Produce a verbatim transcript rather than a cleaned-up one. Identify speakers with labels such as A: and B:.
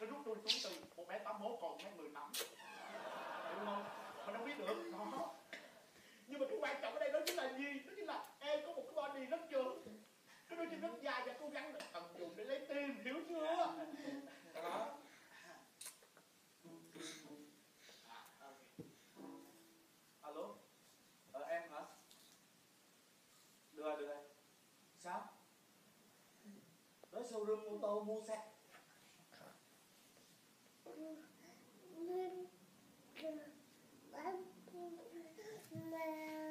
A: nó rút tôi xuống từ một mét tám mốt còn một mét mười tám, đúng không? Mình đâu biết được đó. Nhưng mà cái quan trọng ở đây đó chính là gì? Đó chính là em có một cái body rất trường, cái đôi chân rất dài và cố gắng tận dụng để lấy tiền, hiểu chưa? Đó. Alo, ờ em hả? Được rồi, được rồi. Sao? Tới showroom ô tô mua xe.
B: Ba